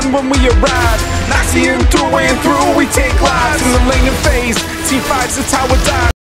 Listen when we arrive. Nazi and through, we take lives in the lane of phase. T5's the tower dive.